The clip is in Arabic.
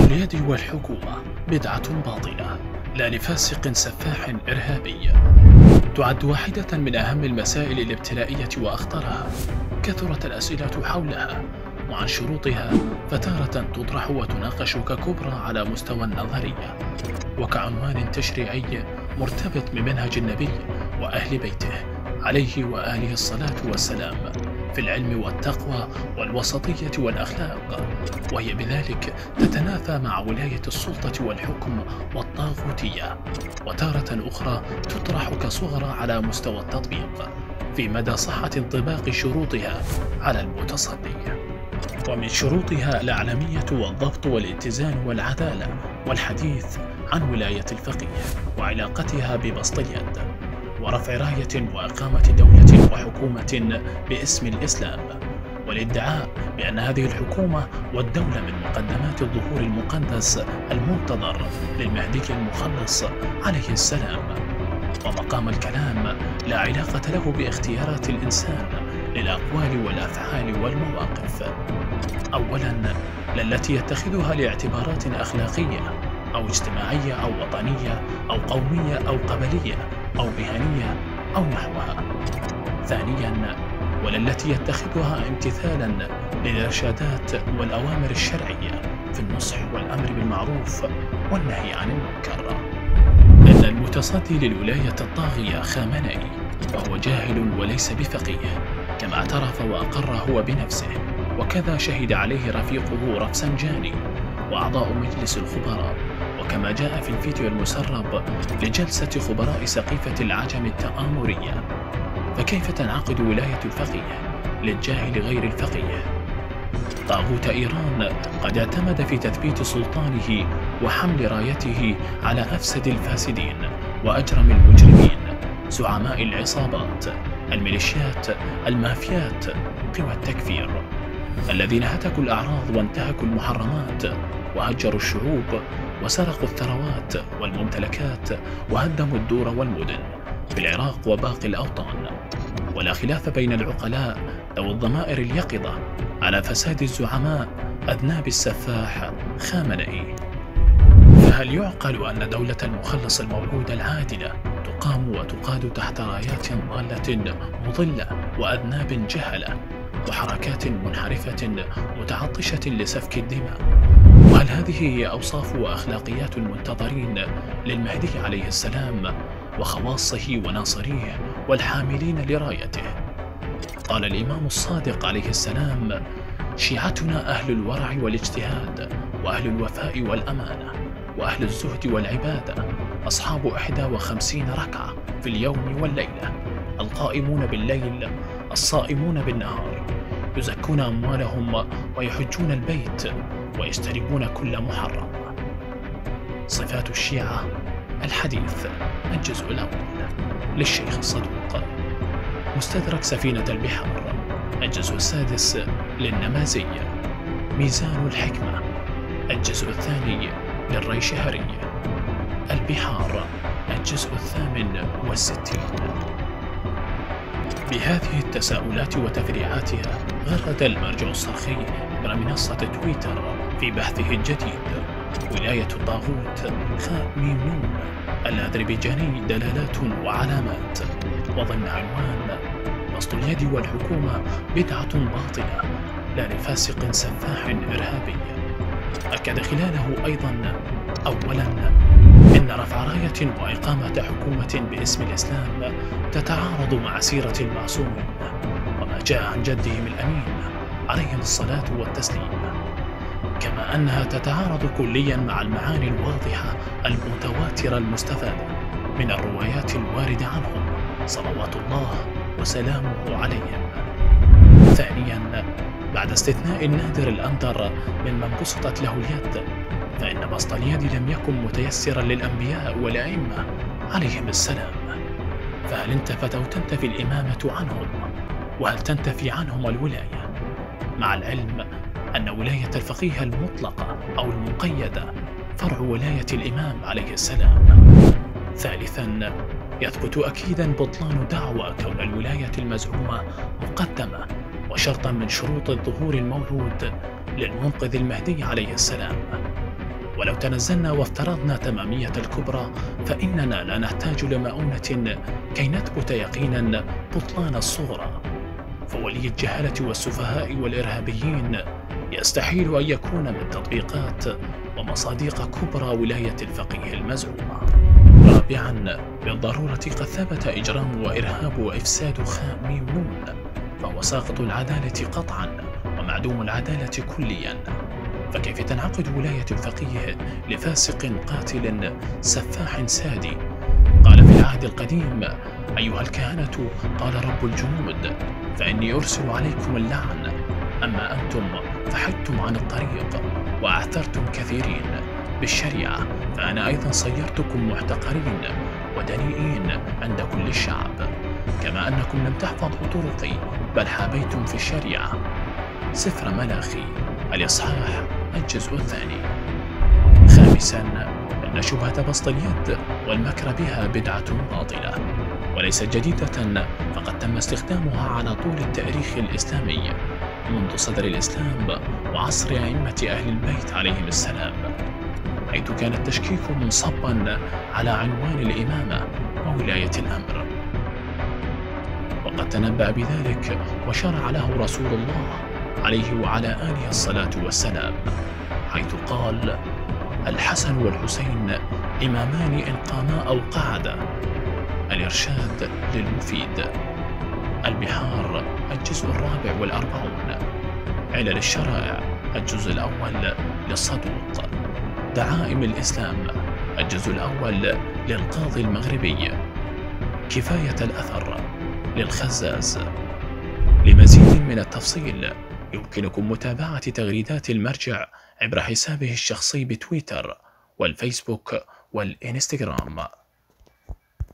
اليد والحكومة بدعة باطلة لا لفاسق سفاح إرهابي. تعد واحدة من أهم المسائل الابتلائية وأخطرها. كثرت الأسئلة حولها وعن شروطها، فتارة تطرح وتناقش ككبرى على مستوى النظرية وكعنوان تشريعي مرتبط بمنهج النبي وأهل بيته عليه وآله الصلاة والسلام في العلم والتقوى والوسطية والأخلاق، وهي بذلك تتنافى مع ولاية السلطة والحكم والطاغوتية، وتارة أخرى تطرح كصغرى على مستوى التطبيق في مدى صحة انطباق شروطها على المتصدي. ومن شروطها الأعلمية والضبط والاتزان والعدالة والحديث عن ولاية الفقيه وعلاقتها ببسط اليد ورفع راية وإقامة دولة وحكومة باسم الإسلام، والادعاء بأن هذه الحكومة والدولة من مقدمات الظهور المقدس المنتظر للمهدي المخلص عليه السلام. ومقام الكلام لا علاقة له باختيارات الإنسان للأقوال والأفعال والمواقف، أولاً التي يتخذها لاعتبارات أخلاقية أو اجتماعية أو وطنية أو قومية أو قبلية أو مهنية أو نحوها. ثانياً والتي يتخذها امتثالاً للإرشادات والأوامر الشرعية في النصح والأمر بالمعروف والنهي عن المنكر. إن المتصدي للولاية الطاغية خامنئي وهو جاهل وليس بفقيه، كما اعترف وأقر هو بنفسه، وكذا شهد عليه رفيقه رفسنجاني وأعضاء مجلس الخبراء، وكما جاء في الفيديو المسرب لجلسة خبراء سقيفة العجم التآمرية. فكيف تنعقد ولاية الفقيه للجاهل غير الفقيه؟ طاغوت إيران قد اعتمد في تثبيت سلطانه وحمل رايته على أفسد الفاسدين وأجرم المجرمين، زعماء العصابات، الميليشيات، المافيات، قوى التكفير، الذين هتكوا الأعراض وانتهكوا المحرمات وهجروا الشعوب وسرقوا الثروات والممتلكات وهدموا الدور والمدن في العراق وباقي الأوطان. ولا خلاف بين العقلاء ذوي الضمائر اليقظة على فساد الزعماء أذناب السفاح خامنئي. فهل يعقل أن دولة المخلص الموعود العادلة تقام وتقاد تحت رايات ضالة مضلة وأذناب جهلة وحركات منحرفة متعطشة لسفك الدماء؟ وهل هذه هي أوصاف وأخلاقيات المنتظرين للمهدي عليه السلام وخواصه وناصريه والحاملين لرايته؟ قال الإمام الصادق عليه السلام: شيعتنا أهل الورع والاجتهاد وأهل الوفاء والأمانة وأهل الزهد والعبادة، أصحاب 51 ركعة في اليوم والليلة، القائمون بالليل الصائمون بالنهار، يزكون أموالهم ويحجون البيت ويجتنبون كل محرم. صفات الشيعة الحديث الجزء الأول للشيخ الصدوق. مستدرك سفينة البحار الجزء السادس للنمازي. ميزان الحكمة الجزء الثاني للريشهري. البحار الجزء 68. بهذه التساؤلات وتفريعاتها غرد المرجع الصرخي عبر منصة تويتر في بحثه الجديد ولاية الطاغوت خ-م-ن الأذربيجاني دلالات وعلامات، وضمن عنوان بسط اليد والحكومة بدعة باطلة لا لفاسق سفاح إرهابي. أكد خلاله أيضا: أولا إن رفع راية وإقامة حكومة باسم الإسلام تتعارض مع سيرة المعصومين وما جاء عن جدهم الأمين عليهم الصلاة والتسليم، كما أنها تتعارض كليا مع المعاني الواضحة المتواترة المستفادة من الروايات الواردة عنهم صلوات الله وسلامه عليهم. ثانيا بعد استثناء النادر الأندر ممن بسطت له اليد، فإن بسط اليد لم يكن متيسرا للأنبياء والأئمة عليهم السلام، فهل انتفت أو تنتفي الإمامة عنهم؟ وهل تنتفي عنهم الولاية؟ مع العلم أن ولاية الفقيه المطلقة أو المقيدة فرع ولاية الإمام عليه السلام. ثالثا يثبت أكيدا بطلان دعوى كون الولاية المزعومة مقدمة وشرطا من شروط الظهور الموعود للمنقذ المهدي عليه السلام. ولو تنزلنا وافترضنا تمامية الكبرى فإننا لا نحتاج لمؤونة كي نثبت يقينا بطلان الصغرى، فولي الجهالة والسفهاء والإرهابيين يستحيل أن يكون من تطبيقات ومصادق كبرى ولاية الفقيه المزعومة. رابعا، بالضرورة قد ثبت إجرام وإرهاب وإفساد خاء ميم نون، فهو ساقط العدالة قطعا ومعدوم العدالة كليا، فكيف تنعقد ولاية الفقيه لفاسق قاتل سفاح سادي؟ قال في العهد القديم: أيها الكهنة قال رب الجنود فإني أرسل عليكم اللعن، أما أنتم فحدتم عن الطريق وأعثرتم كثيرين بالشريعة، فأنا أيضا صيرتكم محتقرين ودنيئين عند كل الشعب، كما أنكم لم تحفظوا طرقي بل حابيتم في الشريعة. سفر ملاخي الإصحاح الجزء الثاني. خامسا، أن شبهة بسط اليد والمكر بها بدعة باطلة وليست جديدة، فقد تم استخدامها على طول التاريخ الإسلامي منذ صدر الإسلام وعصر أئمة أهل البيت عليهم السلام، حيث كان التشكيك منصبا على عنوان الإمامة وولاية الأمر، وقد تنبأ بذلك وشرع له رسول الله عليه وعلى آله الصلاة والسلام، حيث قال: الحسن والحسين إمامان إن قاما أو قعدا. الإرشاد للمفيد. البحار الجزء 44. علل الشرائع الجزء الأول للصدوق. دعائم الإسلام الجزء الأول للقاضي المغربي. كفاية الأثر للخزاز. لمزيد من التفصيل يمكنكم متابعة تغريدات المرجع عبر حسابه الشخصي بتويتر والفيسبوك والإنستغرام.